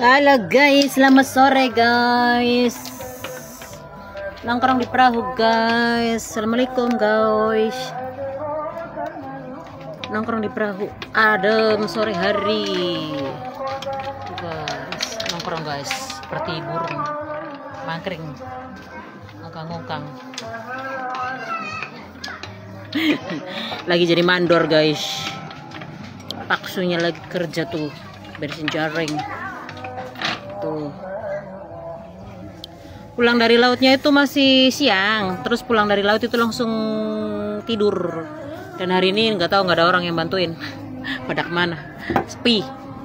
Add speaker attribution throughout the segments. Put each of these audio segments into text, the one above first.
Speaker 1: Halo guys, selamat sore guys. Nongkrong di perahu guys. Assalamualaikum guys. Nongkrong di perahu adem sore hari. Tuh guys, nongkrong guys seperti burung mangkring, ngongkang-ngongkang. Lagi jadi mandor guys. Paksunya lagi kerja tuh, bersihin jaring. Tuh. Pulang dari lautnya itu masih siang, terus pulang dari laut itu langsung tidur. Dan hari ini nggak tahu, nggak ada orang yang bantuin. Pada kemana? Sepi.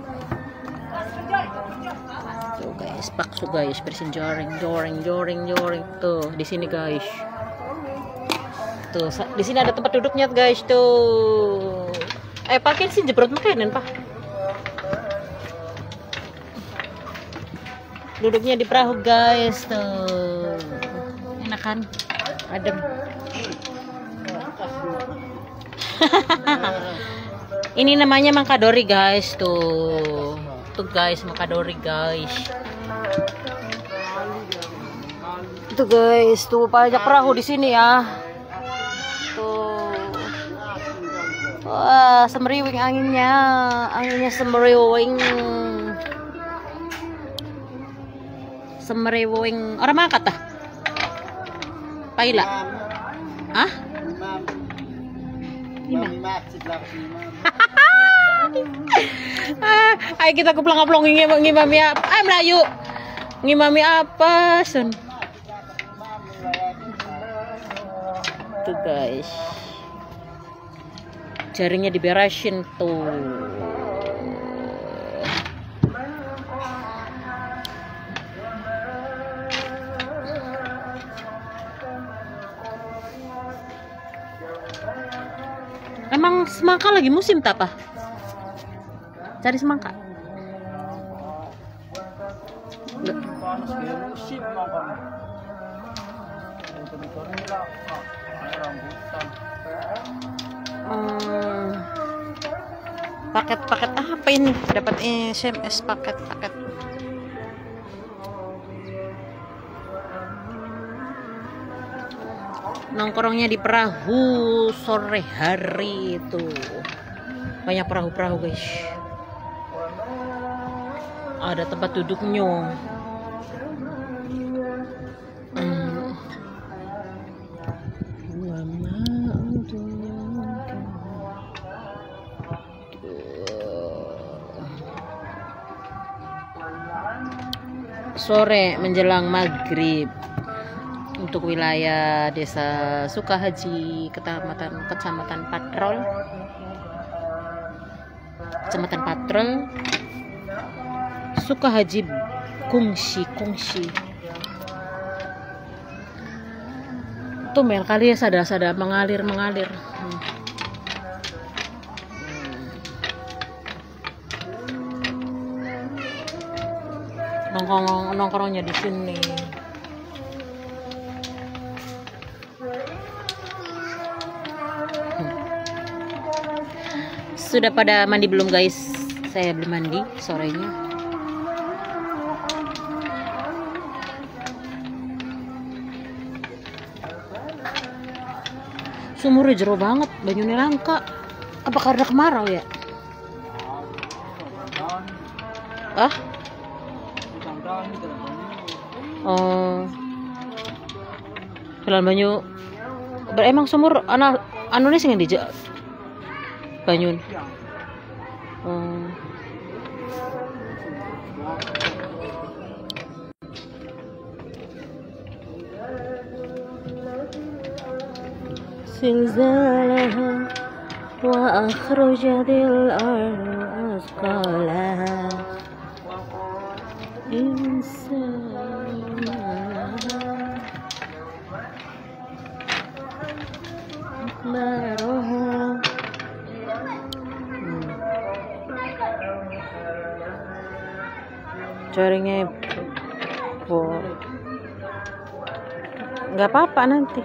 Speaker 1: Tuh guys, paksu guys, bersihin jaring. Tuh di sini guys. Tuh di sini ada tempat duduknya guys tuh. Pakai sih jebrot makanan pak. Duduknya di perahu guys tuh. Enak kan? Adem. Ini namanya Mangkadori guys tuh. Tuh guys, Mangkadori guys. Tuh guys, tuh pajak perahu di sini ya. Tuh. Wah, semeriwing anginnya. Anginnya semeriwing. Semeriwing. Orang mana kata? Paila. Hah? Ayo kita ke pelang-pelang ngimami apa? Ayo Melayu. Ngimami apa, Sun? Tuh guys. Jaringnya diberesin tuh. Emang semangka lagi musim tak apa? Cari semangka. Paket apa ini? Dapat SMS paket. Nongkrongnya di perahu sore hari itu. Banyak perahu-perahu guys. Ada tempat duduknya. Sore menjelang maghrib untuk wilayah Desa Sukahaji, Kecamatan Patrol, Sukahaji, Kungsi. Tuh mel kali ya sada mengalir. Nongkrongnya di sini. Sudah pada mandi belum guys? Saya belum mandi sorenya. Sumurnya jero banget, banyunya langka. Apa karena kemarau ya? Jalan banyu. Emang sumur anu sing dijak banyun. Zilzalaha wa akhrajatil ardu asqalaha. Jaringnya nggak apa-apa nanti.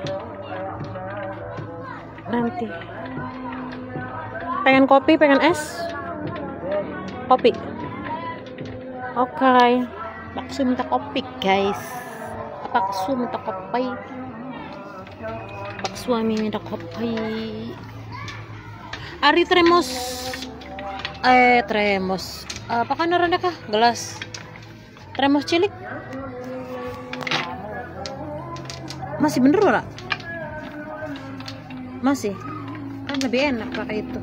Speaker 1: Pengen kopi, pengen es? Kopi. Oke, bakso minta kopi guys. Bakso minta kopi. Pak suami minta kopi. Ari tremos. Tremos. Apakah naranda kah? Gelas. Tremos cilik. Masih bener ora? Masih. Kan lebih enak pakai itu.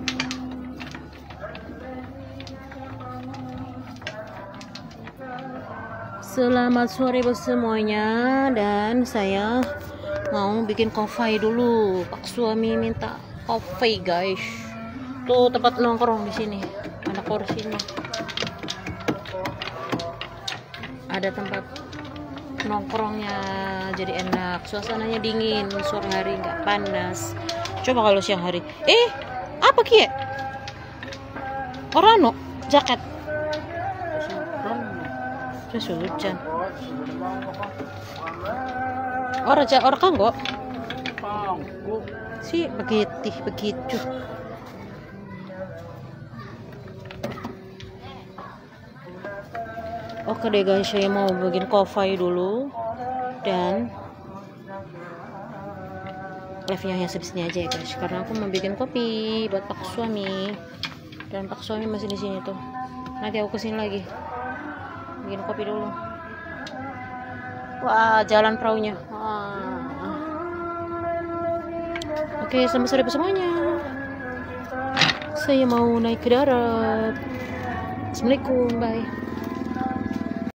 Speaker 1: Selamat sore buat semuanya, dan saya mau bikin kopi dulu. Pak suami minta kopi guys. Tuh tempat nongkrong di sini. Ada kursinya. Ada tempat nongkrongnya, jadi enak. Suasananya dingin, sore hari nggak panas. Coba kalau siang hari. Apa kia? Orano jaket. Hujan. Orang kanggo. Si begitu. Oke deh guys, saya mau bikin kopi dulu, dan live-nya hanya sebesarnya aja ya guys, karena aku mau bikin kopi buat Pak suami, dan Pak suami masih di sini tuh. Nanti aku kesini lagi bikin kopi dulu. Wah, jalan perahunya. Oke, selamat sore semuanya. Saya mau naik ke darat. Assalamualaikum, bye.